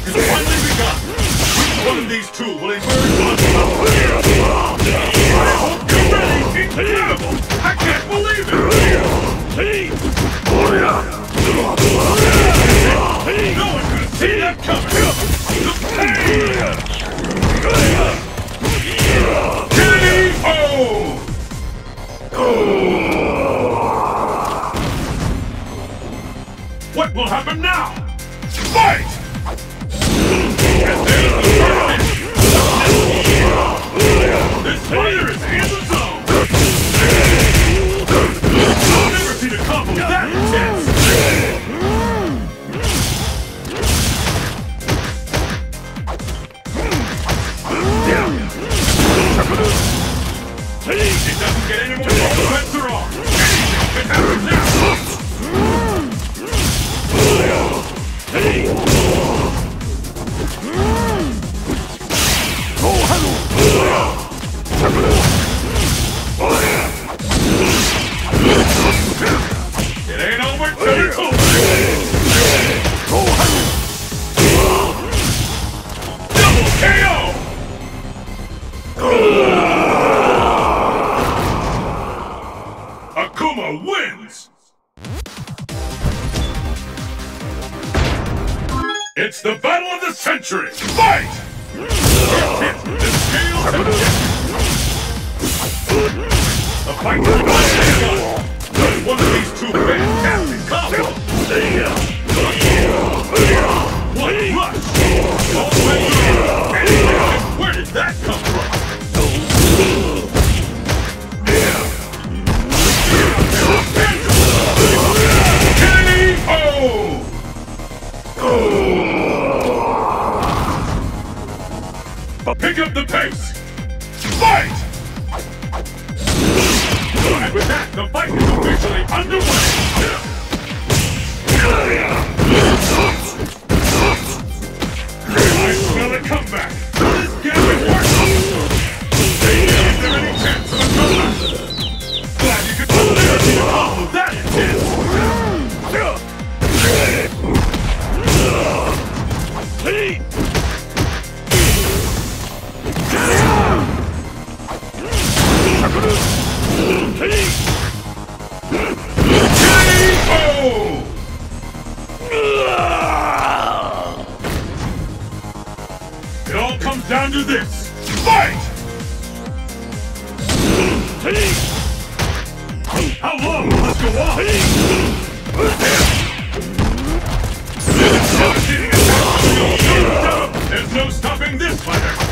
has finally begun. Which one of these two will emerge on top? I hope you're ready! Incredible! I can't believe it! No one could have seen that coming! K.O. What will happen now? Fight! And there's the first hit! This fighter is in the zone! I've never seen a combo that intense! It doesn't get any more defense or off! Anything can happen now! It ain't over till it's over! Double KO! Akuma wins! It's the battle of the century! Fight! First hit, the scales have shifted. The fight is not begun. Does one of these two fantastic combos? What rush! All way through! Where did that come from? Pick up the pace! Fight! And with that, the fight is officially underway! I smell a comeback! This gambit works! Is there any chance of a comeback? Glad you could never see a combo that intense! It all comes down to this. Fight! How long will this go on? There's no stopping this fighter!